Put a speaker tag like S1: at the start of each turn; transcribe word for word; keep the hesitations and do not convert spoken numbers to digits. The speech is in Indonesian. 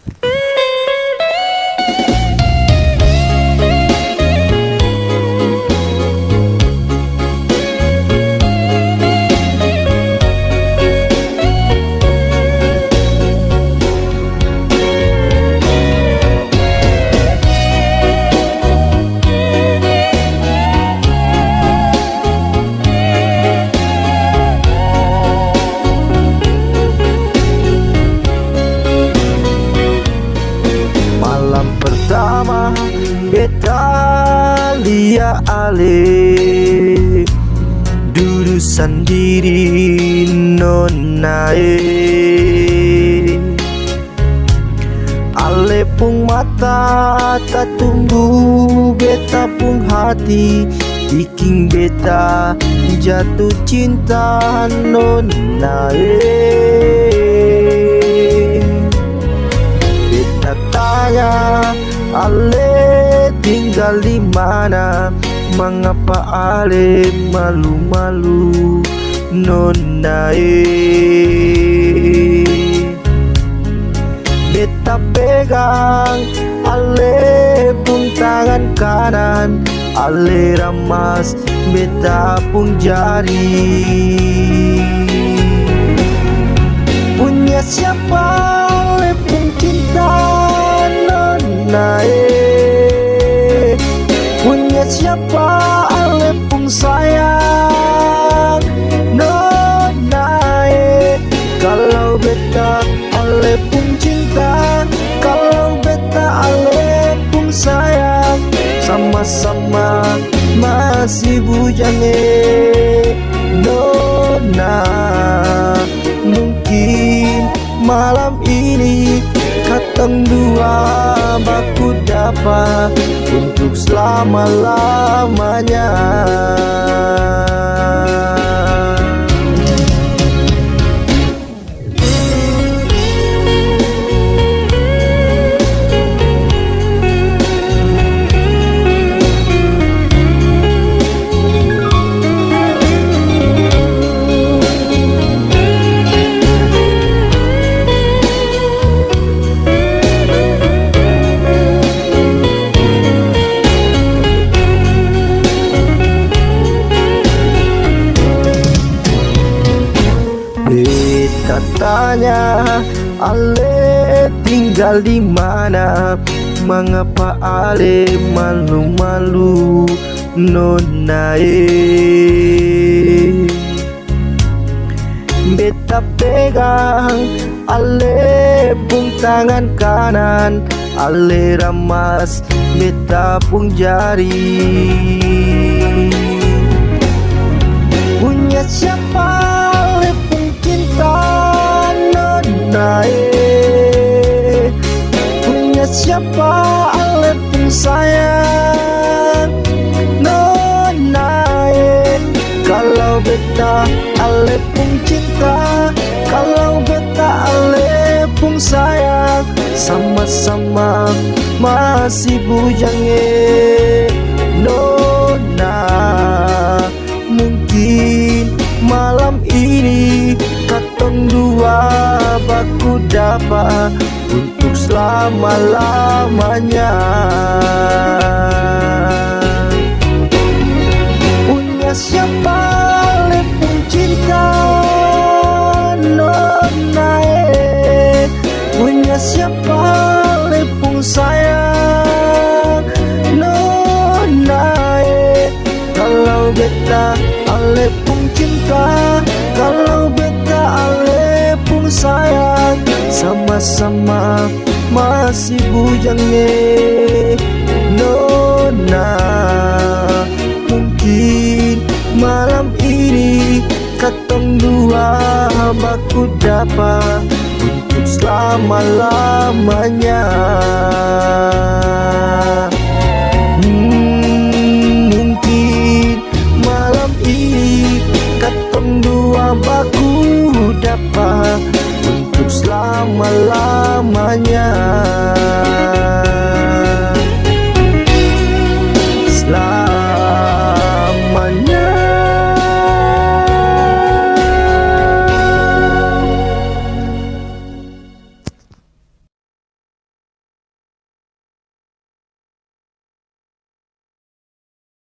S1: Pertama beta lia ale duduk sendiri nonae, ale pun mata tak tumbuh, beta pun hati bikin beta jatuh cinta nonae. Beta tanya, ale tinggal di mana? Mengapa ale malu-malu nonae? Beta pegang ale pun tangan kanan, ale ramas beta pun jari. Punya siapa ale pun cinta nonae, punya siapa ale pun sayang nonae. Kalau beta ale pun cinta, kalau beta ale pun sayang, sama-sama masih bujange nona. Mungkin malam ini katong dua baku dapat untuk selama-lamanya. Beta tanya, ale tinggal di mana? Mengapa ale malu-malu nonae? Beta pegang ale pun tangan kanan, ale ramas beta pun jari. Punya siapa ale pun cinta nonae, punya siapa ale pun sayang nonae. Kalau beta ale pun cinta, kalau beta ale pun sayang, sama-sama masih bujange nona. Mungkin malam ini katong dua baku dapat untuk selama-lamanya. Punya siapa ale pun cinta nonae, punya siapa ale pun sayang nonae. Kalau beta ale pun cinta, kalau beta ale pun sayang, sama-sama masih bujange nona. Mungkin malam ini katong dua baku dapat untuk selama-lamanya. Hmm, mungkin malam ini katong dua baku dapat untuk selama-lamanya.